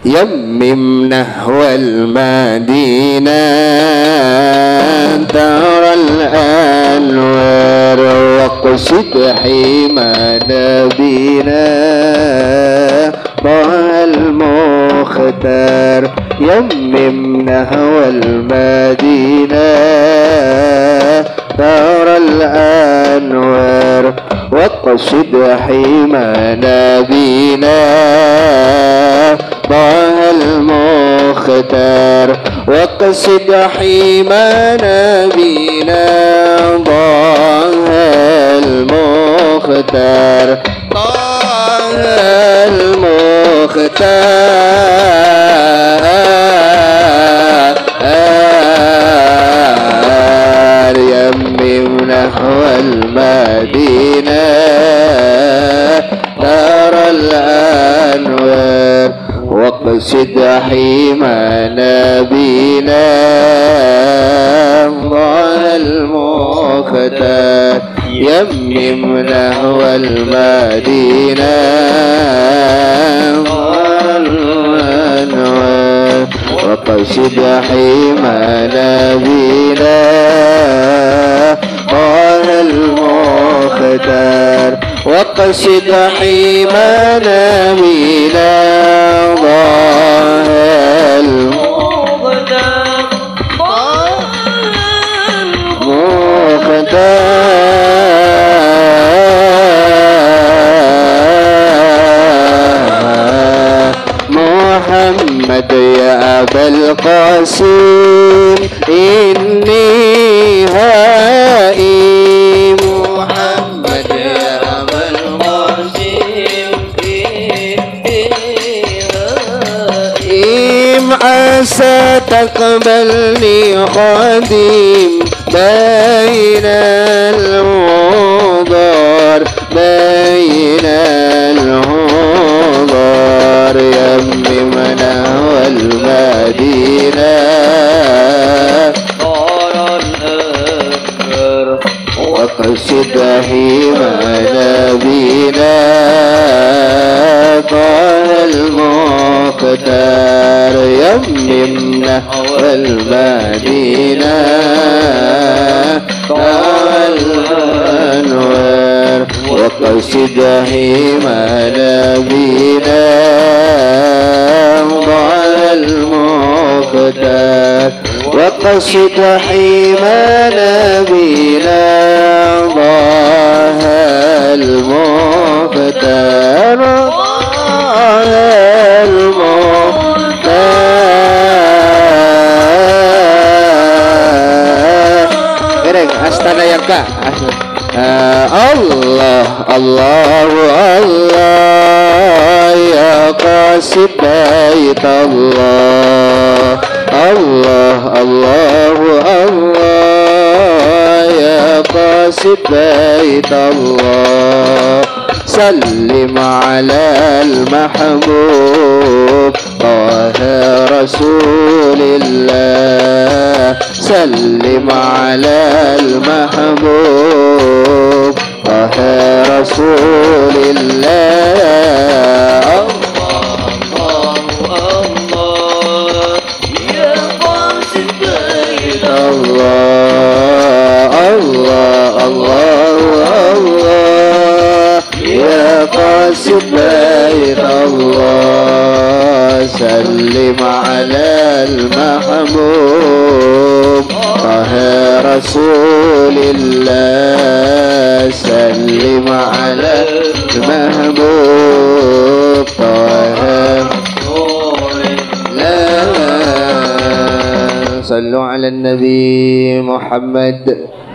يمم نحو المدينة ترى الأنوار واقصد حمى نبينا طه المختار يمم نحو المدينة ترى الأنوار واقصد حمى نبينا طه المختار واقصد حمى نبينا طه المختار طه المختار يمم نحو المدينة ترى الأنوار واقصد حمى نبينا طه المختار يمم نحو المدينة طه الأنوار واقصد حمى نبينا طه المختار واقصد حمى نبينا طه المختار محمد يا أبا القاسم إني هائم محمد يا أبا القاسم إني هائم عسى تقبلني خادم بين الهضار بين الهضار يممنا والمدينة طار الأنهار وقصد حمى نبينا طه المختار يممنا والمدينة طه الأنوار وقصد حمى نبينا طه المختار وقصد حمى نبينا طه المختار طه المختار Astana Yarka Allah Allah Allah ya qasid bait Allah Allah Allah Allah ya qasid bait Allah سلم على المحبوب طه رسول الله سلم على المحبوب طه رسول الله الله الله يا قاصد بيت الله الله الله الله يا قاصد بيت الله سلم على المحبوب طه رسول الله سلم على المحبوب طه رسول الله صلوا على النبي محمد